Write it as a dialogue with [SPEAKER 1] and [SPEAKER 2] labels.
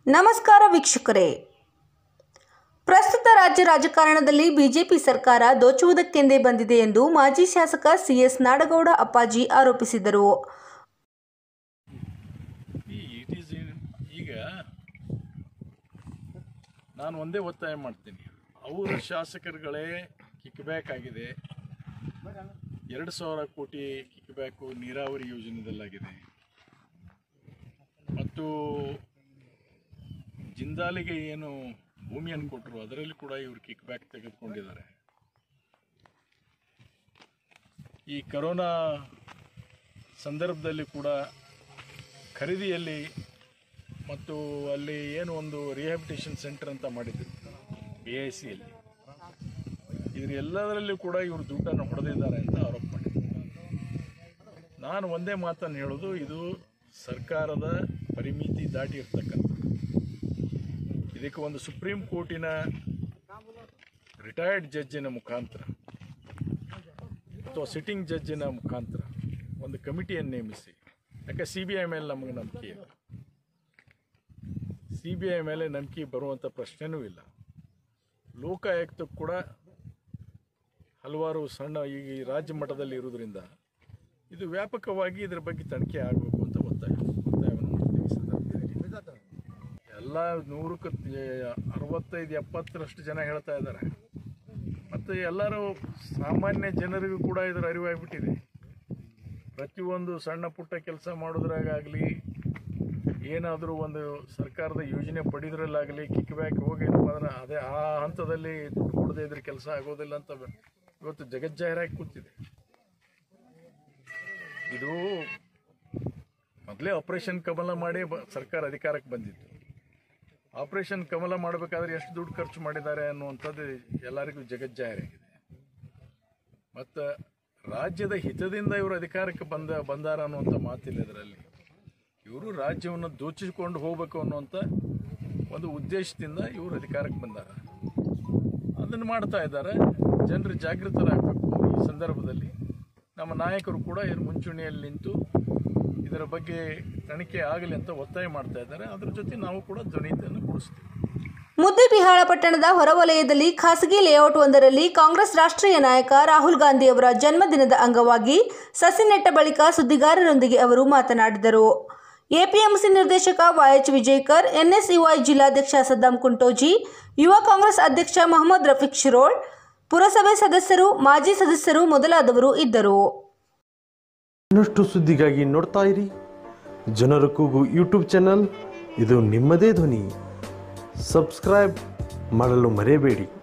[SPEAKER 1] ನಮಸ್ಕಾರ ವೀಕ್ಷಕರೇ. ಪ್ರಸ್ತುತ ರಾಜ್ಯ ರಾಜಕಾರಣದಲ್ಲಿ ಬಿಜೆಪಿ ಸರ್ಕಾರ ದೋಚುವುದಕ್ಕೆಂದೇ ಬಂದಿದೆ ಎಂದು ಮಾಜಿ ಶಾಸಕ ಸಿಎಸ್ ನಾಡಗೌಡ ಅಪ್ಪಾಜಿ ಆರೋಪಿಸಿದರು.
[SPEAKER 2] ಈಗ ನಾನು ಒಂದೇ ಒತ್ತಾಯ ಮಾಡ್ತೀನಿ, ಅವರ ಶಾಸಕರುಗಳೇ ಕಿಕ್ಬ್ಯಾಕ್ ಆಗಿದೆ. 2,000 ಕೋಟಿ ಕಿಕ್ಬ್ಯಾಕು ನೀರಾವರಿ ಯೋಜನೆಯಲ್ಲಾಗಿದೆ ಮತ್ತು ಜಿಂದಾಲಿಗೆ ಏನು ಭೂಮಿಯನ್ನು ಕೊಟ್ಟರು ಅದರಲ್ಲಿ ಕೂಡ ಇವರು ಕಿಕ್ ಬ್ಯಾಕ್ ತೆಗೆದುಕೊಂಡಿದ್ದಾರೆ. ಈ ಕರೋನಾ ಸಂದರ್ಭದಲ್ಲಿ ಕೂಡ ಖರೀದಿಯಲ್ಲಿ ಮತ್ತು ಅಲ್ಲಿ ಏನು ಒಂದು ರಿಹ್ಯಾಬಿಟೇಷನ್ ಸೆಂಟರ್ ಅಂತ ಮಾಡಿದ್ರು AICಯಲ್ಲಿ, ಇದರೆಲ್ಲದರಲ್ಲೂ ಕೂಡ ಇವರು ದುಡ್ಡನ್ನು ಹೊಡೆದಿದ್ದಾರೆ ಅಂತ ಆರೋಪ ಮಾಡಿದ್ರು. ನಾನು ಒಂದೇ ಮಾತನ್ನು ಹೇಳೋದು, ಇದು ಸರ್ಕಾರದ ಪರಿಮಿತಿ ದಾಟಿ ಇರ್ತಕ್ಕಂಥ, ಇದಕ್ಕೆ ಒಂದು ಸುಪ್ರೀಂ ಕೋರ್ಟಿನ ರಿಟೈರ್ಡ್ ಜಡ್ಜಿನ ಮುಖಾಂತರ ಅಥವಾ ಸಿಟ್ಟಿಂಗ್ ಜಡ್ಜಿನ ಮುಖಾಂತರ ಒಂದು ಕಮಿಟಿಯನ್ನು ನೇಮಿಸಿ, ಯಾಕೆ CBI ಮೇಲೆ ನಮಗೆ ನಂಬಿಕೆ ಇಲ್ಲ, CBI ಮೇಲೆ ನಂಬಿಕೆ ಬರುವಂಥ ಪ್ರಶ್ನೆಯೂ ಇಲ್ಲ. ಲೋಕಾಯುಕ್ತಕ್ಕೆ ಕೂಡ ಹಲವಾರು ಸಣ್ಣ ಈಗ ರಾಜ್ಯ ಮಟ್ಟದಲ್ಲಿ ಇರೋದ್ರಿಂದ ಇದು ವ್ಯಾಪಕವಾಗಿ ಇದರ ಬಗ್ಗೆ ತನಿಖೆ ಆಗಬೇಕು ಅಂತ ಒತ್ತಾಯವನ್ನು ಮಾಡ್ತೀವಿ. ಎಲ್ಲ 100ಕ್ಕೆ 65-70ರಷ್ಟು ಜನ ಹೇಳ್ತಾ ಇದ್ದಾರೆ ಮತ್ತು ಎಲ್ಲರೂ ಸಾಮಾನ್ಯ ಜನರಿಗೂ ಕೂಡ ಇದರ ಅರಿವಾಗ್ಬಿಟ್ಟಿದೆ. ಪ್ರತಿಯೊಂದು ಸಣ್ಣ ಪುಟ್ಟ ಕೆಲಸ ಮಾಡೋದ್ರಾಗಲಿ, ಏನಾದರೂ ಒಂದು ಸರ್ಕಾರದ ಯೋಜನೆ ಪಡೆದ್ರಲ್ಲಾಗಲಿ ಕಿಕ್ ಬ್ಯಾಕ್ ಹೋಗಿದ್ದಪ್ಪ ಅಂದ್ರೆ ಅದೇ ಆ ಹಂತದಲ್ಲಿ ದುಡ್ಡು ಕೊಡದೇ ಇದ್ರೆ ಕೆಲಸ ಆಗೋದಿಲ್ಲ ಅಂತ ಇವತ್ತು ಜಗಜ್ಜಾಹೀರಾಗಿ ಕೂತಿದೆ. ಇದು ಮೊದಲೇ ಆಪರೇಷನ್ ಕಮಲ ಮಾಡಿ ಸರ್ಕಾರ ಅಧಿಕಾರಕ್ಕೆ ಬಂದಿತ್ತು. ಆಪರೇಷನ್ ಕಮಲ ಮಾಡಬೇಕಾದ್ರೆ ಎಷ್ಟು ದುಡ್ಡು ಖರ್ಚು ಮಾಡಿದ್ದಾರೆ ಅನ್ನುವಂಥದ್ದು ಎಲ್ಲರಿಗೂ ಜಗಜ್ಜಾಹೀರಾಗಿದೆ. ಮತ್ತು ರಾಜ್ಯದ ಹಿತದಿಂದ ಇವರು ಅಧಿಕಾರಕ್ಕೆ ಬಂದಾರ ಅನ್ನುವಂಥ ಮಾತಿಲ್ಲ. ಇದರಲ್ಲಿ ಇವರು ರಾಜ್ಯವನ್ನು ದೋಚಿಕೊಂಡು ಹೋಗಬೇಕು ಅನ್ನುವಂಥ ಒಂದು ಉದ್ದೇಶದಿಂದ ಇವರು ಅಧಿಕಾರಕ್ಕೆ ಬಂದಾರ. ಅದನ್ನು ಮಾಡ್ತಾ ಇದ್ದಾರೆ. ಜನರು ಜಾಗೃತರಾಗಬೇಕು. ಈ ಸಂದರ್ಭದಲ್ಲಿ ನಮ್ಮ ನಾಯಕರು ಕೂಡ ಇದ್ರ ಮುಂಚೂಣಿಯಲ್ಲಿ ನಿಂತು ಇದರ ಬಗ್ಗೆ ತನಿಖೆ ಆಗಲಿ ಅಂತ ಒತ್ತಾಯ ಮಾಡ್ತಾ ಇದ್ದಾರೆ. ಅದರ ಜೊತೆ ನಾವು ಕೂಡ ಧ್ವನಿಯನ್ನು ಕೂಡಿಸ್ತೀವಿ.
[SPEAKER 1] ಮುದ್ದೇಬಿಹಾಳ ಪಟ್ಟಣದ ಹೊರವಲಯದಲ್ಲಿ ಖಾಸಗಿ ಲೇಔಟ್ ಒಂದರಲ್ಲಿ ಕಾಂಗ್ರೆಸ್ ರಾಷ್ಟ್ರೀಯ ನಾಯಕ ರಾಹುಲ್ ಗಾಂಧಿ ಅವರ ಜನ್ಮದಿನದ ಅಂಗವಾಗಿ ಸಸಿ ನೆಟ್ಟ ಬಳಿಕ ಸುದ್ದಿಗಾರರೊಂದಿಗೆ ಅವರು ಮಾತನಾಡಿದರು. APMC ನಿರ್ದೇಶಕ YH ವಿಜಯಕರ್, NSUI ಜಿಲ್ಲಾಧ್ಯಕ್ಷ ಸದ್ದಾಂ ಕುಂಟೋಜಿ, ಯುವ ಕಾಂಗ್ರೆಸ್ ಅಧ್ಯಕ್ಷ ಮೊಹಮ್ಮದ್ ರಫೀಕ್ ಶಿರೋಳ್, ಪುರಸಭೆ ಸದಸ್ಯರು, ಮಾಜಿ ಸದಸ್ಯರು ಮೊದಲಾದವರು ಇದ್ದರು.
[SPEAKER 3] ಇನ್ನಷ್ಟು ಸುದ್ದಿಗಾಗಿ ನೋಡ್ತಾ ಇರಿ ಜನರ ಕೂಗು ಯೂಟ್ಯೂಬ್ ಚಾನಲ್. ಇದು ನಿಮ್ಮದೇ ಧ್ವನಿ. ಸಬ್ಸ್ಕ್ರೈಬ್ ಮಾಡಲು ಮರೆಯಬೇಡಿ.